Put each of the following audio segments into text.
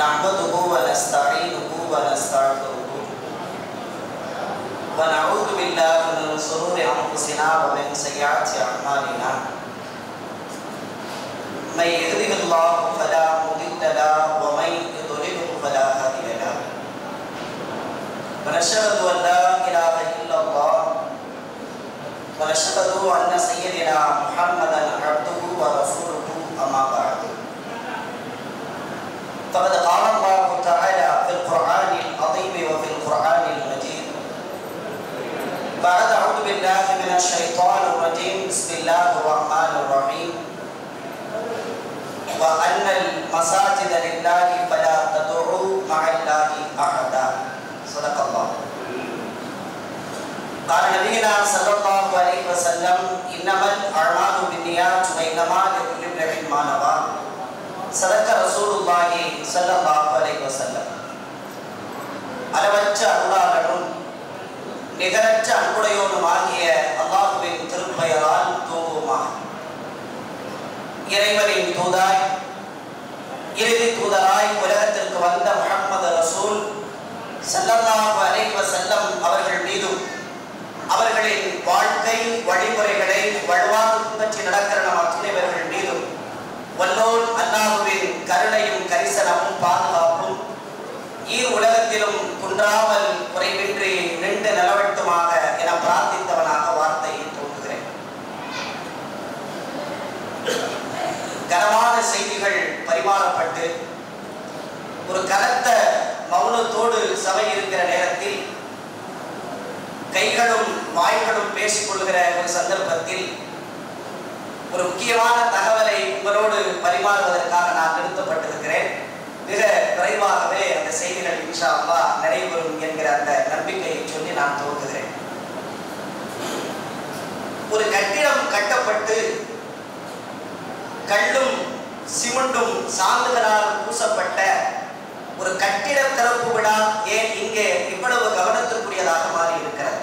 نحمده ونستعينه ونستغفره ونعوذ بالله من شرور أنفسنا ومن سيئات أعمالنا من يهده الله فلا مضل له ومن يضلله فلا هادي له ونشهد أن لا إله إلا الله ونشهد أن سيدنا محمدا عبده ورسوله أما بعد فقد قال الله تعالى في القرآن العظيم وفي القرآن المجيد بعد أعوذ بالله من الشيطان الرجيم بسم الله الرحمن الرحيم وأن المساجد لله فلا تدعوا مع الله أحدا صدق الله. قال نبينا صلى الله عليه وسلم إنما الأعمال بالنيات وإنما لكل امرئ ما نوى صدق رسول الله صلى الله عليه وسلم. அளவற்ற அருளாளனும் நிகரற்ற அன்புடையோனுமாகிய அல்லாஹ்வின் திருப்பெயரால் துவங்குவோமாக. இறைவனின் தூதாய் இறுதி தூதராய் உலகத்திற்கு வந்த முஹம்மது ரசூல் ஸல்லல்லாஹு அலைஹி வஸல்லம் அவர்கள் மீதும் அவர்களின் வாழ்க்கை வழிமுறைகளை வலுவாக பின்பற்றி நடக்கிற நம் அத்துணைவர்கள் மீதும் வல்லோன் அல்லாஹ்வின் கருணையும் கரிசனமும் பாதுகாப்பும் ஈர் உலகத்திலும் குன்றாமல் குறைவின்றி நின்று நிலவட்டுமாக என பிரார்த்தித்தவனாக வார்த்தையை தோன்றுகிறேன். கனமான செய்திகள் பரிமாறப்பட்டு ஒரு கனத்த மௌனத்தோடு சபை இருக்கிற நேரத்தில் கைகளும் வாய்களும் பேசிக்கொள்கிற ஒரு சந்தர்ப்பத்தில் ஒரு முக்கியமான தகவலை உங்களோடு பரிமாறுவதற்காக நான் நிறுத்தப்பட்டிருக்கிறேன். மிக விரைவாகவே அந்த செய்திகள் இன்ஷா அல்லாஹ் நிறைவேறும் என்கிற அந்த நம்பிக்கையை சொல்லி நான் துவங்குகிறேன். ஒரு கட்டிடம் கட்டப்பட்டு கல்லும் சிமெண்டும் சாந்துகளால் பூசப்பட்ட ஒரு கட்டிட திறப்பு விழா ஏன் இங்கே இவ்வளவு கவனத்திற்குரியதாக மாறி இருக்கிறது?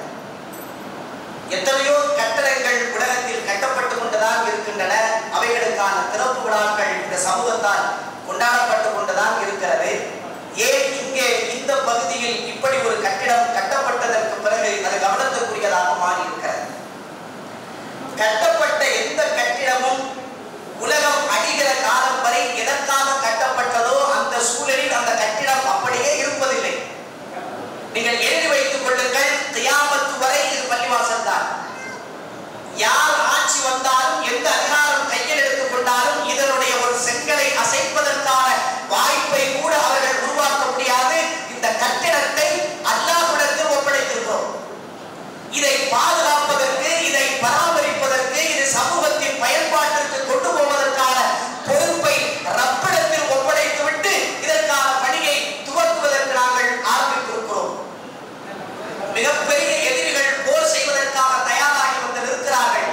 எத்தனையோ கட்டடங்கள் உலகத்தில் கட்டப்பட்டு கொண்டுதான் இருக்கின்றன. அவைகளுக்கான திறப்பு விழாக்கள் இந்த சமூகத்தால் கொண்டாடப்பட்டு கொண்டுதான் இருக்கிறது. ஏன் இங்கே இந்த பகுதியில் இப்படி ஒரு கட்டிடம் கட்டப்பட்டதற்கு பிறகு அது கவனத்திற்குரியதாக மாறி இருக்கிறது? கட்டப்பட்ட எந்த கட்டிடமும் உலகம் அடிகிற காலம் வரை எதற்காக கட்டப்பட்டதோ அந்த சூழலில் அந்த கட்டிடம் அப்படியே இருப்பதில்லை. நீங்கள் எழுதி வைத்துக் கொள்ளுங்கள், கியாமத் வரை இது பள்ளிவாசல் தான். யார் ஆட்சி வந்தாலும் எந்த அதிகாரம் கையில் எடுத்துக் கொண்டாலும் இதனுடைய ஒரு செங்கலை அசைப்பதற்கான வாய்ப்பை கூட அவர்கள் உருவாக்க முடியாது. இந்த கட்டிடத்தை அல்லாஹ்விடத்தில் ஒப்படைத்திருக்கிறோம். இதை பாதுகாப்பதற்கு, இதை பராமரிப்பதற்கு, இது சமூகத்தின் பயன்பாட்டிற்கு கொண்டு போவதற்கான பொறுப்பை ரப்பிடத்தில் ஒப்படைத்துவிட்டு இதற்கான பணியை துவக்குவதற்கு நாங்கள் ஆரம்பித்திருக்கிறோம். மிகப்பெரிய எதிரிகள் போர் செய்வதற்காக தயாராகி வந்து நிற்கிறார்கள்.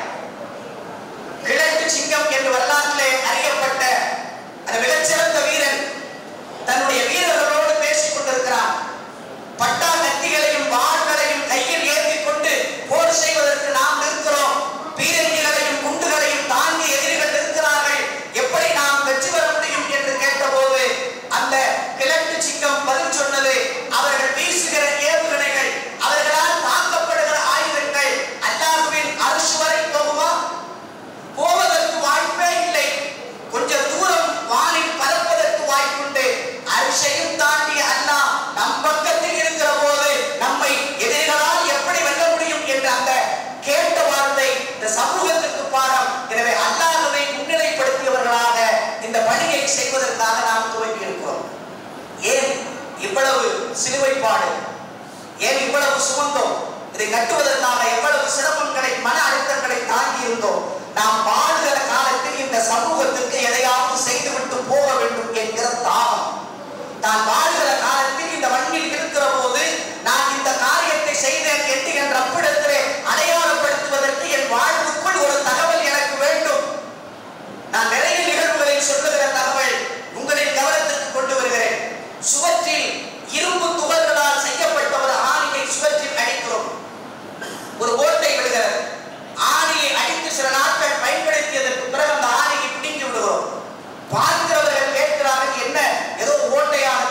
கிழக்கு சிங்கம் என்று வரலாற்றிலே அறியப்பட்ட அந்த மிகச்சிறந்த வீரன் தன்னுடைய வீரர்களோடு பேசிக் கொண்டிருக்கிறார். பட்டா கத்திகளையும் வாள்களையும் கையில் ஏற்றிக் கொண்டு போர் செய்வதற்கு நாம் இருக்கிறோம். பீரங்கிகளையும் குண்டுகளையும் தாங்கி எதிரிகள் இருக்கிறார்கள். எப்படி நாம் வெற்றி பெற முடியும் என்று கேட்டபோது அந்த கிழக்கு சிங்கம் பதில் சொன்னது, அவர்கள் வீசுகிற ஏவுகணைகள், அவர்களால் தாக்கப்படுகிற ஆயுதங்கள் அல்லாஹ்வின் அர்ஷ் வரை போகுமா? போவதற்கு வாய்ப்பே இல்லை. கொஞ்சம் தூரம் வானில் பறப்பதற்கு வாய்ப்புண்டு. அர்ஷையும் தாண்டி அல்லாஹ் நம் பக்கத்தில் இருக்கிற போது நம்மை எதிரிகளால் எப்படி வெல்ல முடியும் என்ற அந்த கேட்ட வார்த்தை இந்த சமூகத்திற்கு பாடம். எனவே அல்லாஹ்வை முன்னிலைப்படுத்தியவர்களாக இந்த பணியை செய்வதற்காக நாம் துவங்கி இருக்கிறோம். ஏன் இவ்வளவு சிலுவைப்பாடு? ஏன் இவ்வளவு சுமந்தோம்? இதை கட்டுவதற்காக எவ்வளவு சிரமங்களை, மன அழுத்தங்களை தாங்கி இருந்தோம்? நாம் வாழ்கிற காலத்தில் இந்த சமூகத்திற்கு எதையாவது செய்துவிட்டு போக வேண்டும் என்கிற தாகம். நான் வாழ்கிற காலத்தில் இந்த மண்ணில் இருக்கிற போது நான் இந்த காரியத்தை செய்தேன் என்று என் ரப்பிடத்திலே அடையாளப்படுத்துவதற்கு என் வாழ்வுக்குள் ஒரு தகவல் எனக்கு வேண்டும். நான் நிறைய நிகழ்வுகளில் சொல்லுகிற தகவல் உங்களின் கவனத்திற்கு கொண்டு வருகிறேன். சுவற்றில் இரும்பு துகள்களால் செய்யப்பட்ட ஒரு ஆணியை சுவற்றில் அடிக்கிறோம். ஒரு ஓட்டை விடுகிறது. ஆணியை அடித்து சில நாட்கள் பயன்படுத்தியதற்கு பிறகு அந்த ஆணியை பிடிங்கி விடுகிறோம். பார்க்கிறவர்கள் கேட்கிறார்கள், என்ன ஏதோ ஓட்டையாக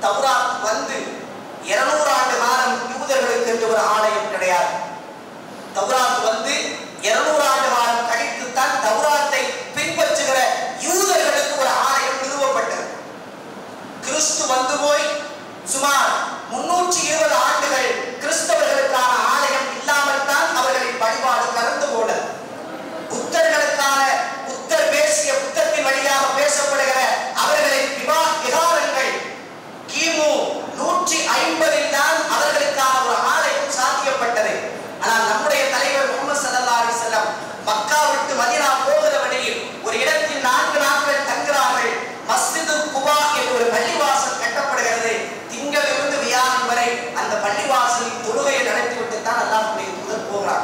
தௌராத் வந்து 200 ஆண்டு காலம் யூதர்களுக்கு என்று ஒரு ஆலயம் கிடையாது. தௌராத் வந்து 200 ஆண்டு காலம் கழித்து தான் தௌராத்தை பின்பற்றுகிற யூதர்களுக்கு ஒரு ஆலயம் நிறுவப்பட்டது. கிறிஸ்து வந்து போய் சுமார் 320 ஆண்டுகள் கிறிஸ்தவர்களுக்கான ஆலயம் இல்லாமல் தான் அவர்களின் வழிபாடு கலந்து போனது. புத்தர்களுக்கான புத்தர் பேசிய புத்தத்தின் வழியாக பேசப்படுகிற அவர்களின் விகாரங்கள் கிமு 150 தான் அவர்களுக்கான ஒரு ஆலயம் சாத்தியப்பட்டது. ஆனால் நம்முடைய தலைவர் முஹம்மது ஸல்லல்லாஹு அலைஹி வஸல்லம் மக்கா விட்டு மதீனா போகிற வழியில் ஒரு இடத்தில் 4 நாட்கள் தங்குகிறார்கள். மஸ்ஜிது குபா என்ற ஒரு பள்ளிவாசல் கட்டப்படுகிறது. திங்களிலிருந்து வியாழன் வரை அந்த பள்ளிவாசலில் தொழுகையை நடத்திவிட்டு தான் அல்லாஹ்வுடைய தூதர் போகிறார்.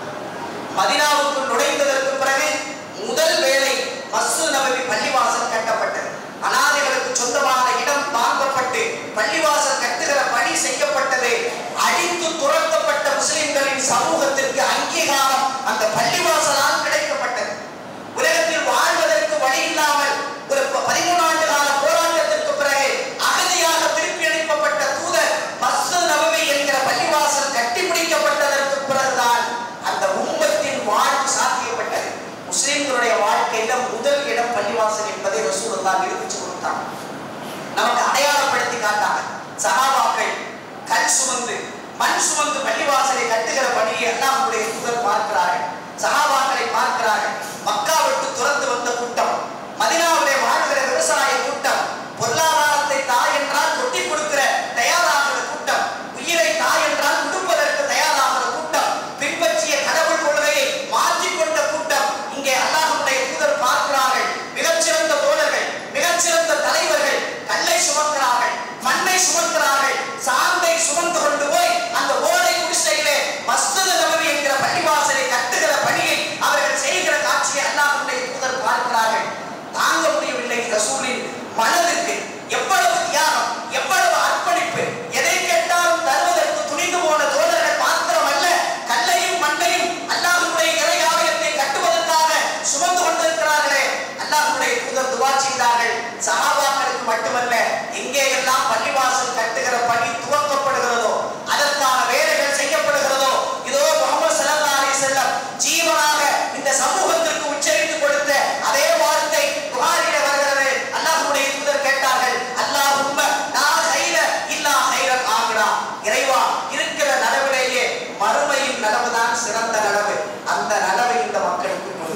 மதீனாவுக்கு நுழைந்ததற்கு பிறகு முதல் வேளை மஸ்ஜித் நபவி பள்ளிவாசல் கட்டப்பட்டது. அனாதைகளுக்கு சொந்தமான இடம் வாங்கப்பட்டு பள்ளிவாசல் கட்டுகிற பணி செய்யப்பட்டது. அழித்து துரத்தப்பட்ட முஸ்லிம்களின் சமூகத்திற்கு அங்கீகாரம் அந்த பள்ளிவாசலால் கிடைக்கப்பட்டது. உலகத்தில் வாழ்வதற்கு வழி இல்லாமல் ஒரு 13 ஆண்டு கால போராட்டத்திற்கு பிறகு அகதியாக திருப்பி அனுப்பப்பட்ட தூதர் மஸ்ஜித் நபவி என்கிற பள்ளிவாசல் கட்டிப்பிடிக்கப்பட்டதற்கு பிறகுதான் அந்த உம்மத்தின் வாழ்வு சாத்தியப்பட்டது. முஸ்லிம்களுடைய வாழ்க்கையில முதல் இடம் பள்ளிவாசல் என்பதை ரசூலுல்லாஹ் நிரூபிச்சு கொடுத்தாங்க. நமக்கு அடையாளப்படுத்தி காட்டாங்க. சஹாபாக்கள் கல் சுமந்து மண் சுமந்து பள்ளிவாசலை கட்டுகிற பணியை அல்லாஹ்வுடைய தூதர் பார்க்கிறார்கள். சஹாபாக்களை பார்க்கிறார்கள். மக்கா விட்டு துரந்து வந்த கூட்டம், மதீனாவிலே வாழ்கிற விவசாய கூட்டம், பொருளாதாரத்தை தாய் என்றால் கொட்டி கொடுக்கிற தயாராகிற கூட்டம், உயிரை தாய் என்றால் கொடுப்பதற்கு தயாராகிற கூட்டம், பின்பற்றிய கடவுள் கொள்கையை மாற்றிக்கொண்ட கூட்டம். இங்கே அல்லாஹ்வுடைய தூதர் பார்க்கிறார்கள். மிகச்சிறந்த தோழர்கள், மிகச்சிறந்த தலைவர்கள் கல்லை சுமக்கிறார்கள், மண்ணை சுமக்கிறார்கள், சாந்தை சுமந்து கொண்டு போய் அந்த ஓடை குடிசையிலே மஸ்ஜித் நபவி என்கிற பள்ளிவாசலை கட்டுகிற பணியை அவர்கள் செய்கிற காட்சியை அல்லாஹ்வுடைய தூதர் பார்க்கிறார்கள். தாங்க முடியவில்லை. ரசூலின் மனதுக்கு எவ்வளவு தியாகம், எவ்வளவு அர்ப்பணிப்பு, எதை கேட்டாலும் தருவதற்கு துணிந்து போன தோழர்கள் மாத்திரமல்ல, கல்லையும் மண்ணையும் அல்லாஹ்வுடைய இறை ஆலயத்தை கட்டுவதற்காக சுமந்து கொண்டிருக்கிறார்களே. அல்லாஹ்வுடைய தூதர் துஆ செய்தார்கள். சஹாபாக்களுக்கு மட்டுமல்ல, எங்கே எல்லாம் பள்ளிவாசல் கட்டுகிற பணி துவக்கப்படுகிறதோ, அதற்கான வேலைகள் செய்யப்படுகிறதோ, இதோ முஹம்மது ஸல்லல்லாஹு அலைஹி வஸல்லம் ஜீவனாக இந்த சமூகத்திற்கு உச்சரித்து கொடுத்த அதே வார்த்தை புகாரிலே வருகிறது. அல்லாஹ்வுடைய தூதர் கேட்டார்கள், அல்லாஹும்ம லா கைர இல்லா கைரல் ஆகிரா. இறைவா, இருக்கிற நலவிலேயே மறுமையின் நலவுதான் சிறந்த நலவு. அந்த நலவை இந்த மக்களுக்கு கொடு.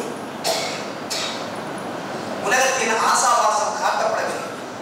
உலகத்தின் ஆசாவாசம் காட்டப்படவில்லை.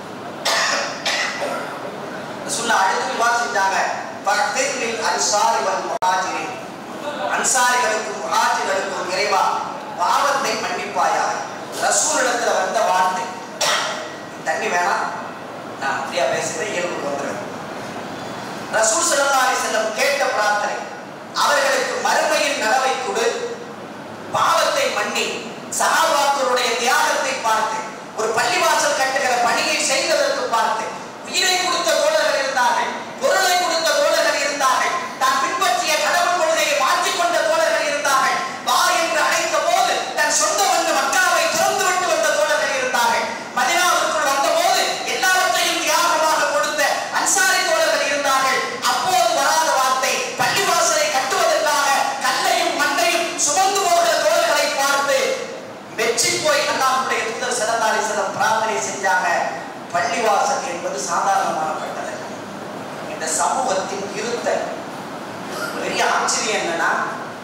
ரசூலுல்லாஹ் அடுத்து துஆ செஞ்சாங்க, ஃபக்திரில் அன்சாரி வல் முஹாஜிரின். அன்சாரிகளுக்கும் முஹாஜிர்களுக்கும் இறைவா பாவத்தை மன்னிப்பாயாக. ரசூலிடத்துல வந்த வார்த்தை. தண்ணி வேணாம், நான் ஃப்ரீயா பேசுறேன், இயல்புக்கு வந்துடுறேன். ரசூல் ஸல்லல்லாஹு அலைஹி வஸல்லம் கேட்ட பிரார்த்தனை, அவர்களுக்கு மறுமையின் நலவை கொடு, பாவத்தை மன்னி. சஹாபாக்களுடைய தியாகத்தை பார்த்து, ஒரு பள்ளிவாசல் கட்டுகிற பணியை செய்ததற்கு பார்த்து, உயிரை கொடுத்த தோழர்கள் இருந்தார்கள், பொருளை கொடுத்த தோழர்கள் இருந்தார்கள், தான் பின்பற்றிய கடவுள் கொள்கையை மாற்றிக்கொண்ட தோழர்கள் இருந்தார்கள், வா என்று அழைத்த போது தன் சொந்த வந்து மக்காவை திறந்து விட்டு வந்த தோழர்கள் இருந்தார்கள், மதீனாவுக்குள் வந்த போது எல்லாவற்றையும் தியாகமாக கொடுத்த அன்சாரி தோழர்கள் இருந்தார்கள். அப்போது வராத வார்த்தை, பள்ளிவாசலை கட்டுவதற்காக கல்லையும் மண்ணையும் சுமந்து போகிற தோழர்களை பார்த்து வெற்றி போய் அல்லாஹ்வுடைய தூதர் ஸல்லல்லாஹு அலைஹி வஸல்லம் பிரார்த்தனை செஞ்சாங்க. பள்ளிவாசல் என்பது சாதாரணமானப்பட்டது. இந்த சமூகத்தின் இருத்த பெரிய ஆச்சரியம் என்னன்னா,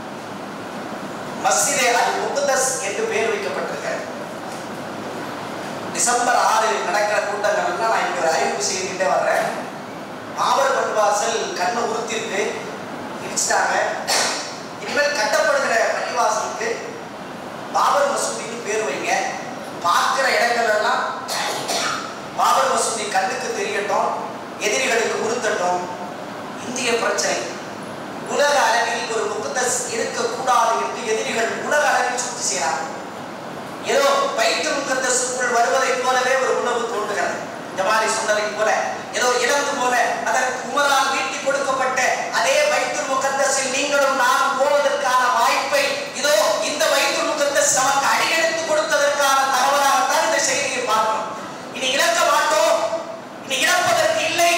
மஸ்ஜிதே அல் முக்தஸ் என்று பெயர் வைக்கப்பட்டிருக்கிறது. டிசம்பர் 6 நடக்கிற கூட்டங்கள் எல்லாம் நான் இங்க அறிவிப்பு செய்துகிட்டே வர்றேன். மாபர் பள்ளிவாசல் கண்ணு உறுத்திருக்கு, இடிச்சிட்டாங்க. இனிமேல் கட்டப்படுகிற பள்ளிவாசலுக்கு பாபர் மசூதிக்கு பேர் வைங்க. பார்க்கிற இடங்கள் எல்லாம் பாபர் மசூதி கண்ணுக்கு தெரியட்டும், எதிரிகளுக்கு உறுத்தட்டும். இந்திய பிரச்சனை, உலக அளவில் ஒரு முக்தஸ் இருக்கக்கூடாது என்று எதிரிகள் உலக அளவில் சுற்றி செய்யறாங்க. ஏதோ பைத்துல் முகத்தஸுக்குள் வருவதை போலவே ஒரு உணவு தோன்றுகிறது. ஜமாலி சொன்னதை போல ஏதோ இழந்து போல அதற்கு உமரால் வீட்டி கொடுக்கப்பட்ட அதே பைத்துல் முகத்தஸில் நீங்களும் நானும் போவதற்கான வாய்ப்பை இதோ இந்த பைத்துல் முகத்தஸ் நமக்கு அடியெடுத்து கொடுத்ததற்கான தகவலாகத்தான் இந்த செய்தியை பார்க்கணும். இனி இழக்க மாட்டோம், இனி இழப்பதற்கு இல்லை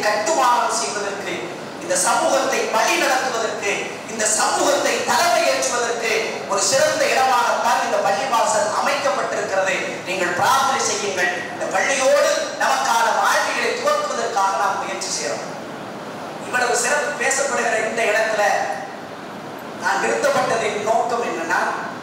கட்டுமானம் செய்வதற்கு, இந்த சமூகத்தை வழி நடத்துவதற்கு, இந்த சமூகத்தை தலைமையேற்றுவதற்கு ஒரு சிறந்த இடமாகத்தான் இந்த பள்ளிவாசல் அமைக்கப்பட்டிருக்கிறது. நீங்கள் பிரார்த்தனை செய்யுங்கள். இந்த பள்ளியோடு நமக்கான வாழ்க்கைகளை துவக்குவதற்காக நாம் முயற்சி செய்யறோம். இவ்வளவு சிறப்பு பேசப்படுகிற இந்த இடத்துல நான் நிறுத்தப்பட்டதின் நோக்கம் என்னன்னா,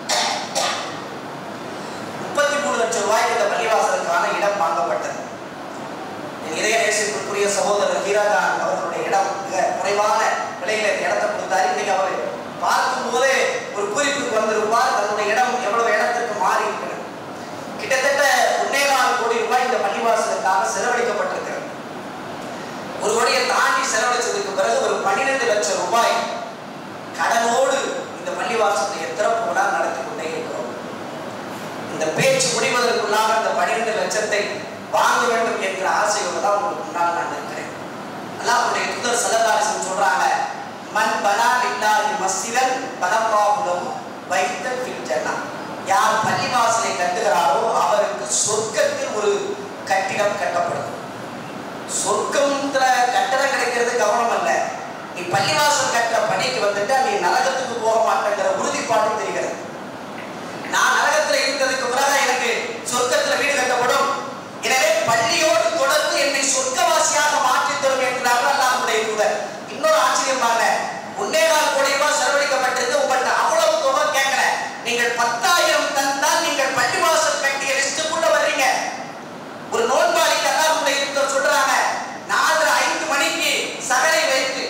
33 லட்சம் ரூபாய்க்கு இந்த பள்ளிவாசலுக்கான இடம் வாங்கப்பட்டது. இதய நேசத்திற்குரிய சகோதரர் ஹீராகான் அவர்களுடைய இடம் மிக குறைவான விலையில இடத்தை கொடுத்தாரு. இன்னைக்கு அவர் பார்க்கும் போதே ஒரு குறிப்புக்கு வந்திருப்பார், தன்னுடைய இடம் எவ்வளவு இடத்திற்கு மாறி இருக்கிறது. கிட்டத்தட்ட 1.25 கோடி ரூபாய் இந்த பள்ளிவாசலுக்காக செலவழிக்கப்பட்டிருக்கிறது. 1 கோடியை தாண்டி செலவழிச்சதுக்கு பிறகு ஒரு 12 லட்சம் ரூபாய் கடனோடு இந்த பள்ளிவாசலுடைய திறப்பு விழா நடத்தி கொண்டே இருக்கிறோம். இந்த பேச்சு முடிவதற்குள்ளாக இந்த 12 லட்சத்தை வாங்க வேண்டும் என்கிற ஆசையோடு தான் உங்களுக்கு முன்னால் நான் இருக்கிறேன். அல்லாஹ்வுடைய தூதர் ஸல்லல்லாஹு அலைஹி வஸல்லம் சொல்றாங்க, மன் பனா லில்லாஹி மஸ்ஜிதன் பனல்லாஹு லஹு பைத்தன் ஃபில் ஜன்னah. யார் பள்ளிவாசலை கட்டுகிறாரோ அவருக்கு சொர்க்கத்தில் ஒரு கட்டிடம் கட்டப்படும். சொர்க்கம்ன்ற கட்டடம் கிடைக்கிறது கவனம் அல்ல. நீ பள்ளிவாசல் கட்டுற பணிக்கு வந்துட்டு நீ நரகத்துக்கு போக மாட்டேங்கிற உறுதிப்பாடு தெரிகிறது. நான் நரகத்தில் இருந்ததுக்கு பிறகு எனக்கு சொர்க்கத்தில் வீடு கட்டப்படும், எனவே பள்ளியோடு தொடர்ந்து என்னை சொர்க்கவாசியாக மாற்றித் தரும் என்கிறார்கள் அல்லாஹ்வுடைய தூதர். இன்னொரு ஆச்சரியமாக 1.25 கோடி ரூபாய் செலவழிக்கப்பட்டிருக்கு. உங்கள்கிட்ட அவ்வளவு தொகை கேட்கல, நீங்கள் 10,000 தந்தால் நீங்கள் பள்ளிவாசல் கட்டிய லிஸ்டுக்குள்ள வர்றீங்க. ஒரு நோன்பாளிக்கு அல்லாஹ்வுடைய தூதர் சொல்றாங்க, 4:05 மணிக்கு சகரை வைத்து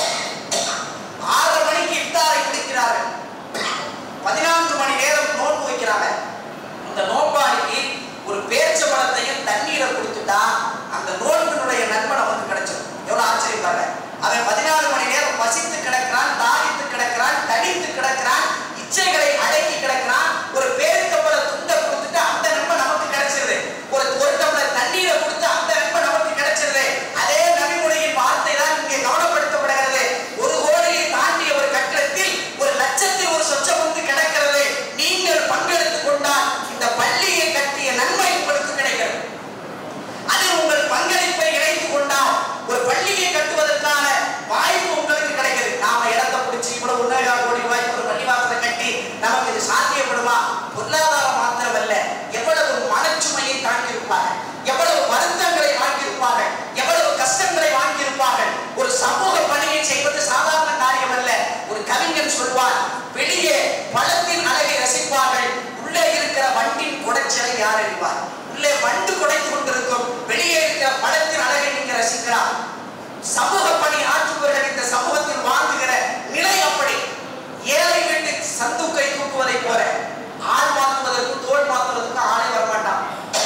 6 மணிக்கு இஃப்தாரை முடிக்கிறார்கள். 14 மணி நேரம் நோன்பு வைக்கிறாங்க. இந்த நோன்பாளிக்கு ஒரு பேரிச்சம்பழத்தையும் தண்ணீரை கொடுத்துட்டா அந்த நோன்பினுடைய நன்மை நமக்கு கிடைச்சிடும். எவ்வளவு ஆச்சரியம் பாருங்க. அவன் 14 மணி நேரம் பசித்து கிடக்கிறான், தாகித்து கிடக்கிறான், தடித்து கிடக்கிறான், இச்சைகளை அடக்கி கிடக்கிறான். ஒரு பேரிச்சம்பழ துண்டை கொடுத்துட்டு அந்த நன்மை நமக்கு கிடைச்சிருது. ஒரு டம்ளர் தண்ணீரை கொடுத்து அந்த நன்மை நமக்கு கிடைச்சிருது. அதே நபிமொழியின் வார்த்தை தான் இங்கே கவனப்படுத்தப்படுகிறது. 1 கோடியை தாண்டிய ஒரு கட்டத்தில் 1 லட்சத்தில் ஒரு சொச்சம் வந்து கிடக்கிறது. நீங்கள் பங்கெடுத்துக் கொண்டால் இந்த பள்ளியை கட்டிய நன்மை உங்களுக்கு கிடைக்கிறது. அதில் உங்கள் பங்களிப்பை இணைத்துக் கொண்டால் ஒரு பள்ளியை கட்டுவதற்கான வாய்ப்பு உங்களுக்கு கிடைக்கிறது. நாம இடத்தை பிடிச்சி இவ்வளவு 1.25 கோடி ரூபாய்க்கு ஒரு பள்ளிவாசலை கட்டி நமக்கு இது சாத்தியப்படுமா? பொருளாதாரம் மாத்திரமல்ல, எவ்வளவு மனச்சுமையை தாங்கியிருப்பார்கள், எவ்வளவு வருத்தங்களை வாங்கியிருப்பார்கள், எவ்வளவு கஷ்டங்களை வாங்கியிருப்பார்கள். ஒரு சமூக பணியை செய்வது சாதாரண காரியம் அல்ல. ஒரு கவிஞன் சொல்வார், வெளியே பழத்தின் அழகை ரசிப்பார்கள், உள்ளே இருக்கிற வண்டின் குடைச்சலை யார் அறிவார். உள்ளே வண்டு குடைத்து கொண்டிருக்கும், வெளியே இருக்கிற பழத்தின் அழகை நீங்க ரசிக்கலாம். சமூக பணி ஆற்றுபவர்கள் இந்த சமூகத்தில் வாங்குகிற நிலை அப்படி. ஏழை வீட்டு சந்துக்கை தூக்குவதை போல ஆள் மாற்றுவதற்கும் தோல் மாற்றுவதற்கும் ஆளே வரமாட்டான்.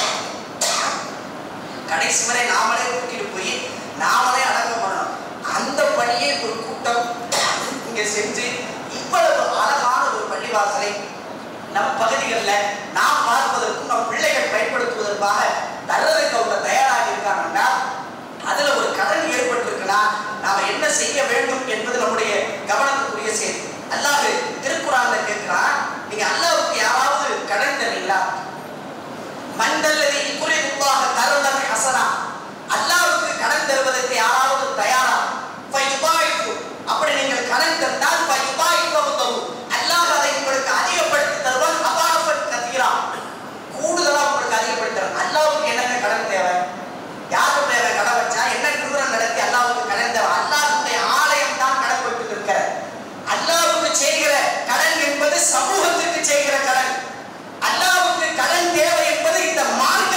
கடைசி வரை நாமளே கூட்டிட்டு போய் நாமளே அடக்கம் பண்ணணும். அந்த பணியை ஒரு கூட்டம் இங்க செஞ்சு இவ்வளவு அழகான ஒரு பள்ளிவாசலை நம் பகுதிகளில் நாம் பார்ப்பதற்கும் நம் பிள்ளைகள் பயன்படுத்துவதற்காக தர்றதுக்கு அவங்க தயாராக இருக்காங்கன்னா அதுல ஒரு கடன் ஏற்பட்டிருக்குன்னா நாம என்ன செய்ய வேண்டும் என்பது நம்முடைய கவனத்துக்குரிய செய்தி. அல்லாஹ் திருக்குறான்ல கேட்கிறான், நீங்க அல்லாஹ்வுக்கு யாராவது கடன் தரீங்களா? மண்டல்லதி குரிதுல்லாஹ கர்தன் ஹஸனா. அல்லாஹ்வுக்கு கடன் தருவதற்கு யாராவது தயாரா? ஃபயுதாயிஃபு. அப்படி நீங்கள் கடன் தந்தால் ஃபயுதாயிஃபு, அல்லாஹ் அதை உங்களுக்கு அதிகப்படுத்தி தருவான். அபாஃபன் கதீரா, கூடுதலா உங்களுக்கு அதிகப்படுத்தி தருவான். அல்லாஹ்வுக்கு என்னங்க கடன் தேவை? யாருக்கு தேவை கடன் வச்சா? என்ன நிறுவனம் நடத்தி அல்லாஹ்வுக்கு கடன் தேவை? அல்லாஹ்வுடைய ஆலயம் தான் கடன்பட்டு இருக்கிறது. அல்லாஹ்வுக்கு செய்கிற கடன் என்பது சமூகத்திற்கு செய்கிற கடன். அல்லாஹ்வுக்கு கடன் தேவை என்பது இந்த மார்க்க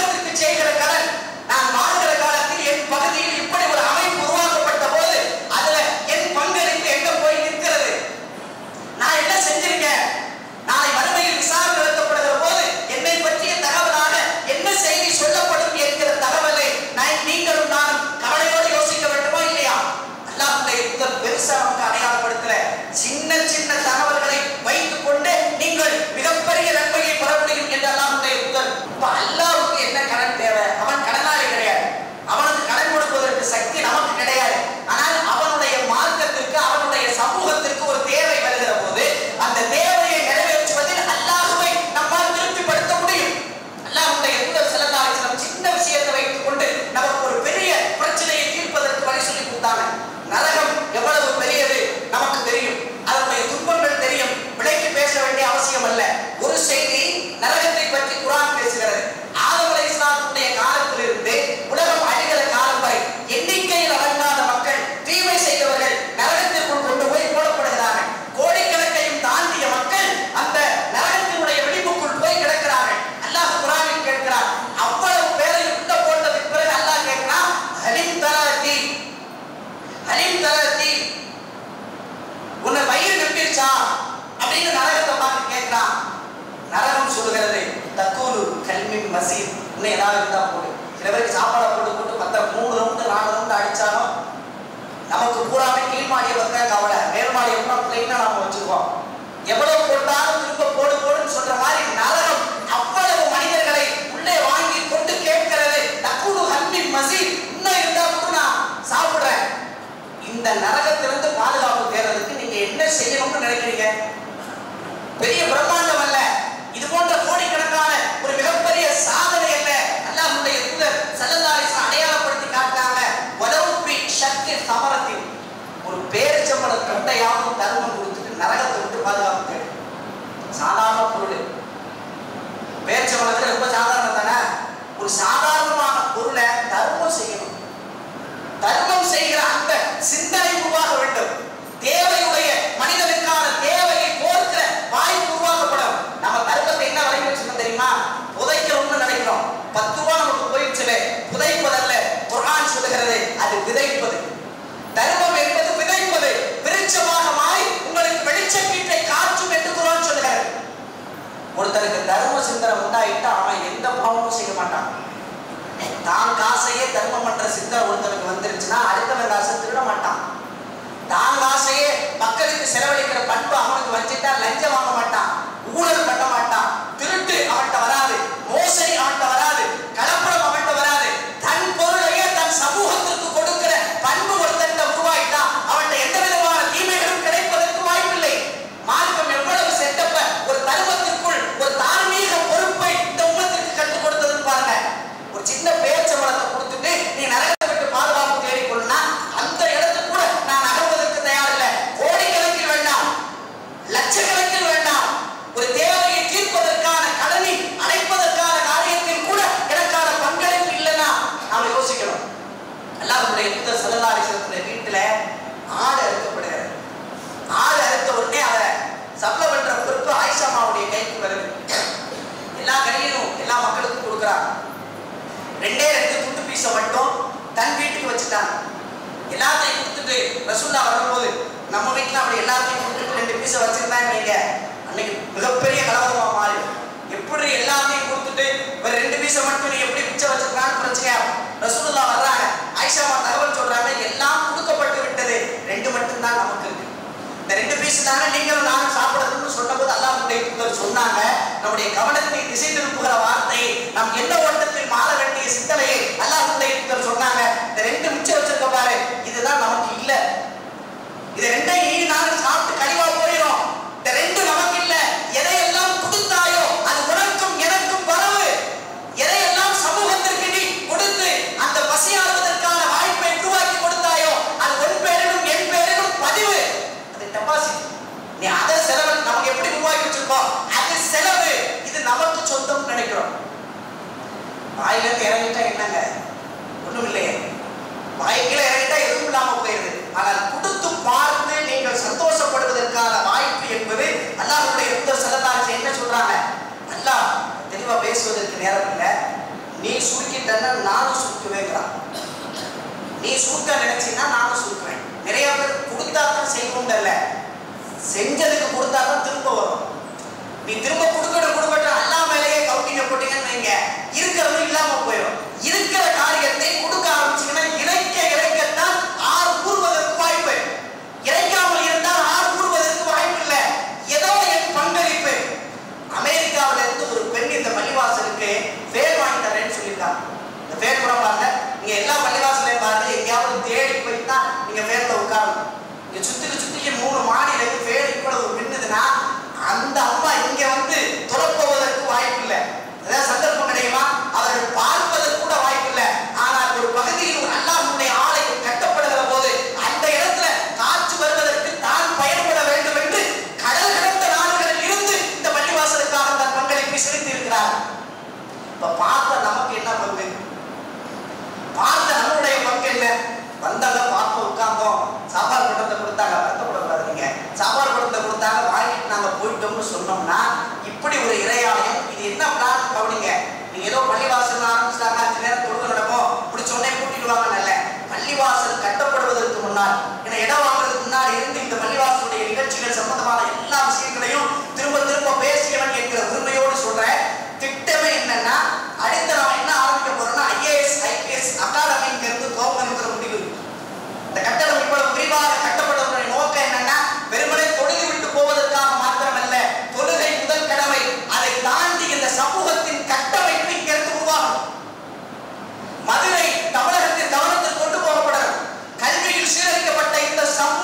10 ரூபாய் நமக்கு போயிடுச்சு, புதைப்பதல்ல. குர்ஆன் சொல்லுகிறது அது விதைப்பது. தர்மம் என்பது விதைப்பது, விருட்சமாக மாறி உங்களுக்கு வெளிச்சக்கீற்றை காற்றும் என்று குர்ஆன் சொல்லுகிறது. ஒருத்தருக்கு தர்ம சிந்தனை உண்டாயிட்டா அவன் எந்த பாவமும் செய்ய மாட்டான். தான் காசையே தர்மம் பண்ற சிந்தனை ஒருத்தருக்கு வந்துருச்சுன்னா அடுத்தவன் காசை திருட மாட்டான். தான் காசையே மக்களுக்கு செலவழிக்கிற பண்பு அவனுக்கு வந்துட்டா லஞ்சம் வாங்க மாட்டான், ஊழல் பண்ண மாட்டான், திருட்டு அவன்கிட்ட வராது, மோசடி அவன்கிட்ட வராது, கலப்படம் அவன்கிட்ட வராது. தன் பொருளையே தன் சமூகத்திற்கு கொடுக்கிற பண்பு ஒருத்தன் உருவாயிட்டா அவன்கிட்ட எந்த விதமான தீமைகளும் கிடைப்பதற்கு வாய்ப்பில்லை. மார்க்கம் எவ்வளவு செட்டப்ப ஒரு தர்மத்திற்குள் ஒரு தார்மீக பொறுப்பை இந்த உம்மத்திற்கு கற்றுக் கொடுத்ததுன்னு பாருங்க. ஒரு சின்ன பேச்சம்பளத்தை கொடுத்துட்டு நீ நரகத்தை விட்டு பாதுகாப்பு தேடிக்கொள்ளா அந்த இடத்துக்கு கூட நான் நகர்வதற்கு தயாரில்லை. கோடிக்கணக்கில் வேண்டாம், லட்சக்கணக்கில் வேண்டாம், ஒரு தேவையை தீர்ப்பதற்கான கடனை அடைப்பதற்கான காரியத்தில் கூட எனக்கான பங்களிப்பு இல்லைன்னா நாம யோசிக்கணும். அல்லாஹ்வுடைய தூதர் ஸல்லல்லாஹு அலைஹி வஸல்லம் வீட்டுல ஆடு அறுக்கப்படுகிறது. ஆடு அறுத்த உடனே அதை சப்ளை பண்ற பொறுப்பு ஆயிஷா அம்மாவுடைய கைக்கு வருது. எல்லா கறியும் எல்லா மக்களுக்கும் கொடுக்குறாங்க. 2 துண்டு பீஸை மட்டும் தன் வீட்டுக்கு வச்சுட்டாங்க. எல்லாத்தையும் கொடுத்துட்டு ரசூலுல்லாஹ் வரும்போது நம்ம வீட்டில் அப்படி எல்லாத்தையும் கொடுத்துட்டு 2 பீஸை வச்சிருந்தாங்க நீங்க அன்னைக்கு மிகப்பெரிய கலவரமா மாறி. எப்படி எல்லாத்தையும் கொடுத்துட்டு ஒரு 2 பீஸை மட்டும் நீ எப்படி பிச்சை வச்சிருக்கான்னு பிரச்சனையா? ரசூலுல்லாஹ் வர்றாங்க, ஆயிஷா அம்மா தகவல் சொல்றாங்க, எல்லாம் கொடுக்கப்பட்டு விட்டது, 2 மட்டும் தான் நமக்கு இருக்கு. இந்த 2 பீஸ் தானே நீங்களும் நானும் சாப்பிடணும்னு சொன்னபோது அல்லாஹ்வுடைய தூதர் சொன்னாங்க, நம்முடைய கவனத்தை திசை திருப்புகிற வார்த்தையை, நாம் என்ன ஓட்டத்தில் மாற வேண்டிய சிந்தனையை அல்லாஹ்வுடைய தூதர் சொன்னாங்க. இந்த 2 மிச்சம் வச்சிருக்க பாரு, இதுதான் நமக்கு இல்ல, இது 2ஐயும் நீ நானும் சாப்பிட்டு கழிவா போயிடும். இந்த 2 நமக்கு இல்ல. எதையெல்லாம் கொடுத்தாயோ அது உனக்கும் எனக்கும் வரவு. எதையெல்லாம் சமூகத்திற்கு நீ கொடுத்து அந்த பசியாறுவதற்கான வாய்ப்பை உருவாக்கி கொடுத்தாயோ அது உன் பேரிலும் என் பேரிலும் பதிவு, அது டெபாசிட். நீ அதை செலவு நமக்கு எப்படி உருவாக்கி வச்சிருக்கோம், அது செலவு, இது நமக்கு சொந்தம் நினைக்கிறோம். வாயிலிருந்து இறங்கிட்டா என்னங்க ஒண்ணும் இல்லையே, வாய்க்குள்ள இறங்கிட்டா எதுவும் இல்லாம போயிருது. ஆனால் கொடுத்து பார்த்து நீங்கள் சந்தோஷப்படுவதற்கான வாய்ப்பு என்பது அல்லாஹ்வுடைய தூதர் ஸல்லல்லாஹு அலைஹி வஸல்லம் என்ன சொல்றாங்க, அல்லாஹ் தெளிவா பேசுவதற்கு நேரம் இல்லை, நீ சுருக்கிட்டன்னா நானும் சுருக்குவேங்கிறான். நீ சுருக்க நினைச்சீங்கன்னா நானும் சுருக்குவேன். நிறைய பேர் கொடுத்தா தான் செய்வோம் இல்ல, செஞ்சதுக்கு கொடுத்தா தான் திரும்ப வரும். நீ திரும்ப கொடுக்கட்டும் அல்லாஹ் மேலேயே கவுட்டிங்க போட்டீங்கன்னு வைங்க, இருக்கிறது இல்லாம போயிடும். இருக்கிற காரியத்தை கொடுக்க ஆரம்பிச்சீங்கன்னா இறைக்கத்தான் ஆறு கூறுவதற்கு வாய்ப்பு. இறைக்காமல் இருந்தால் ஆறு கூறுவதற்கு வாய்ப்பு இல்லை. ஏதோ என் பங்களிப்பு. அமெரிக்காவில இருந்து ஒரு பெண் இந்த பள்ளிவாசலுக்கு ஃபேன் வாங்கி தரேன்னு சொல்லியிருக்காங்க. இந்த ஃபேன் கூட பாருங்க, நீங்க எல்லா பள்ளிவாசலையும் பாருங்க, எங்கேயாவது தேடி போயிட்டா நீங்க ஃபேன்ல உட்காரணும். இங்க சுத்திக்கு 3 மாடியில ஃபேன் இவ்வளவு மின்னுதுன்னா அந்த அம்மா இங்க வந்து துறப்போவதற்கு வாய்ப்பு இல்லை. ஏதாவது சந்தர்ப்பம் கிடைக்குமா? அவர்கள் பார்ப்பதற்கு கூட வாய்ப்பு இல்லை. ஆனால் ஒரு பகுதியில் அல்லாஹ்வுடைய ஆலயம் கட்டப்படுகிற போது அந்த இடத்துல காற்று வருவதற்கு தான் பயன்பட வேண்டும் என்று கடல் கடந்த நாடுகளில் இருந்து இந்த பள்ளிவாசலுக்காக தன் பங்களிப்பை செலுத்தி இருக்கிறார். இப்ப பார்த்த நமக்கு என்ன பங்கு? பார்த்த நம்முடைய பங்கு என்ன? வந்தாங்க, பார்ப்போம், உட்கார்ந்தோம், சாப்பாடு பட்டத்தை கொடுத்தாங்க, வருத்தப்படக்கூடாது. நீங்க சாப்பாடு பட்டத்தை கொடுத்தாங்க, வாங்கிட்டு நாங்க போயிட்டோம்னு சொன்னோம்னா இப்படி ஒரு இறையாலயம் இது என்ன பிளான் கவனிங்க. நீங்க ஏதோ பள்ளிவாசல் ஆரம்பிச்சிட்டாங்க, 5 நேரம் தொழுகை நடக்கும், பிடிச்ச உடனே கூட்டிடுவாங்க. நல்ல பள்ளிவாசல் கட்டப்படுவதற்கு முன்னால், ஏன்னா இடம் வாங்குறதுக்கு முன்னாடி இருந்து இந்த பள்ளிவாசலுடைய நிகழ்ச்சிகள் சம்பந்தமான எல்லா விஷயங்களையும் திரும்ப பேசியவன் என்கிற உரிமையோடு சொல்றேன். திட்டமே என்னன்னா, அடுத்த நாம என்ன ஆரம்பிக்க போறோம்னா IAS IPS அகாடமிங்க இருந்து துவங்கணுங்கிற முடிவு. இந்த கட்டடம் இவ்வளவு விரிவாக கட்டப்படுவதனுடைய நோக்கம் என்னன்னா, வெறுமனே தொழுகை விட்டு போவதற்காக மாத்திரமல்ல, தொழுகை முதல் கடமை, அதை தாண்டி இந்த சமூகத்தின் கட்டமைப்பு இங்கிருந்து உருவாகும். மதுரை தமிழகத்தின் கவனத்தில் கொண்டு போகப்படணும். கல்வியில் சீரழிக்கப்பட்ட இந்த சமூக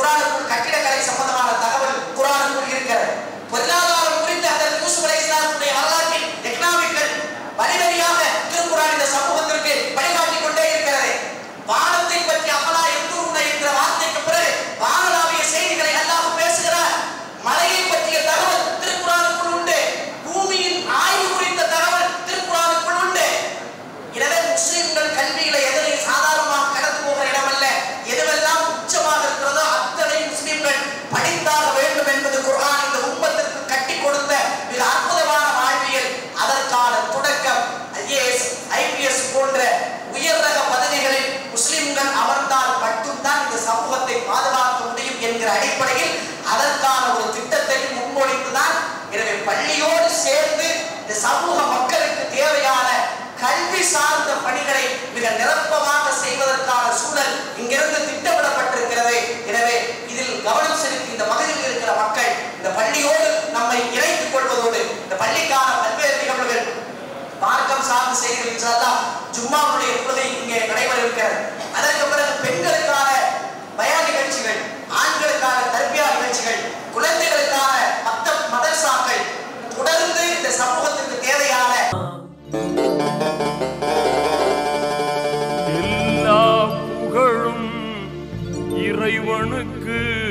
குர்ஆனுக்குள் கட்டிடக்கலை சம்பந்தமான தகவல் குர்ஆனுக்குள் இருக்கிறது. பொருளாதாரம் குறித்து ஹஜ்ரத் யூசுப் அலைஹிஸ்ஸலாமுடைய வரலாற்றில் எக்கனாமிக்கல் வழிவழியாக திருக்குர்ஆன் இந்த சமூகத்திற்கு வழிகாட்டி கொண்டே இருக்கிறது. வானத்தை பற்றி அஃபலா யன்துருன என்ற வார்த்தைக்கு பிறகு வானளாவிய செய்திகளை அல்லாஹ் பேசுகிறார். மலையை பற்றிய தகவல் திருக்குர்ஆனுக்குள் உண்டு. பூமியின் ஆய்வு குறித்த தகவல் திருக்குர்ஆனுக்குள் உண்டு. எனவே முஸ்லிம்கள் கல்வியில எதனை சாதாரணமாக கடந்து போகிற இடமல்ல, எதுவெல்லாம் உச்சமாக இருக்கிறதோ அத்தனை முஸ்லிம்கள் படித்தாக வேண்டும் என்பது குர்ஆன் இந்த உம்மத்திற்கு கட்டி கொடுத்த மிக அற்புதமான வாழ்வியல். அதற்கான தொடக்கம் ஐஏஎஸ் ஐபிஎஸ் போன்ற உயர் ரக பதவிகளில் முஸ்லிம்கள் அமர்ந்தால் மட்டும்தான் இந்த சமூகத்தை பாதுகாக்க முடியும் என்கிற அடிப்படையில் அதற்கான ஒரு திட்டத்தை முன்மொழிந்துதான். எனவே பள்ளியோடு சேர்ந்து இந்த சமூக மக்களுக்கு தேவையான கல்வி சார்ந்த பணிகளை மிக நிரப்பமாக செய்வதற்கான சூழல் இங்கிருந்து திட்டமிடப்பட்டிருக்கிறது. எனவே இதில் கவனம் செலுத்தி இந்த பகுதியில் இருக்கிற மக்கள் இந்த பள்ளியோடு நம்மை இணைத்துக் கொள்வதோடு இந்த பள்ளிக்கான பல்வேறு நிகழ்வுகள் மார்க்கம் சார்ந்த செய்திகள் இன்ஷாஅல்லாஹ் ஜும்மாவுடைய தொழுகை இங்கே நடைபெற இருக்கிறது. அதற்கு பிறகு பெண்களுக்கான பயான் நிகழ்ச்சிகள், ஆண்களுக்கான தர்பியா நிகழ்ச்சிகள், குழந்தைகளுக்கான மதரசாக்கள் தொடர்ந்து இந்த சமூகத்திற்கு தேவையான எல்லா புகழும் இறைவனுக்கு.